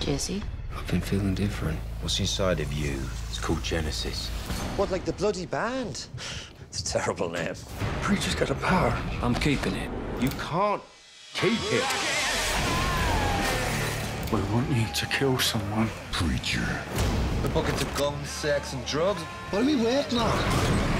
Jesse? I've been feeling different. What's inside of you? It's called Genesis. What, like the bloody band? It's a terrible name. Preacher's got a power. I'm keeping it. You can't keep it. We want you to kill someone. Preacher. The buckets of guns, sex, and drugs. What are we waiting on?